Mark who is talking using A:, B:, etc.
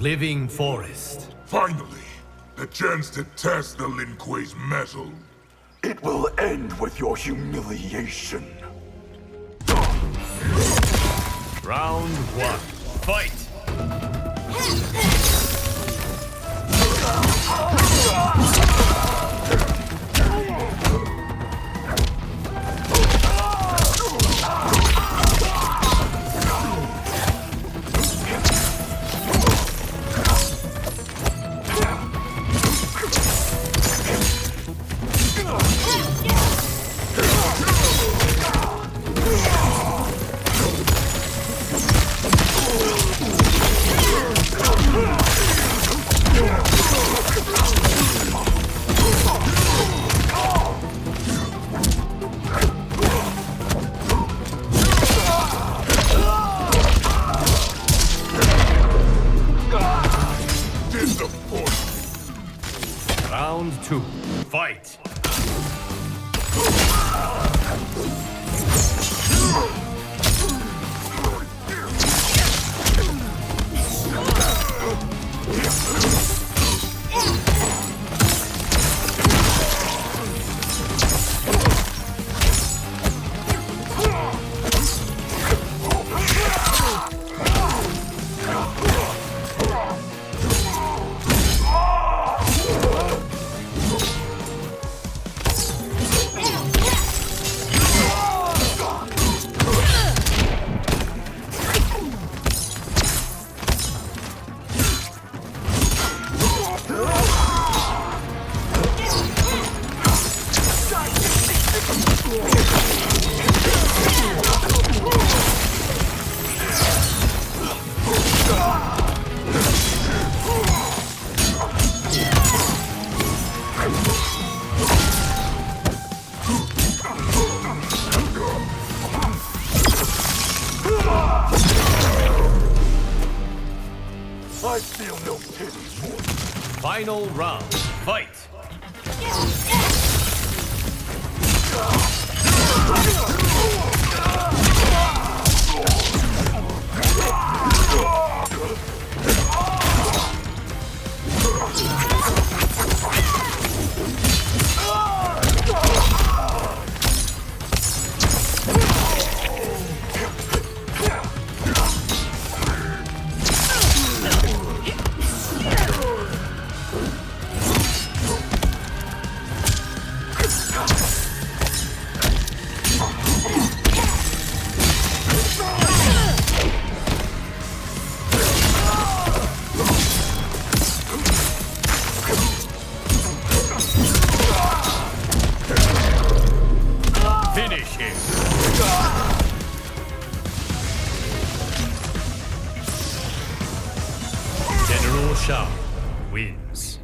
A: living forest.
B: Finally, the chance to test the Lin Kuei's mettle.
C: It will end with your humiliation.
A: Round one, fight! Round two, fight!
C: I feel no pity for you.
A: Final round, fight! Finish him! General Shao wins.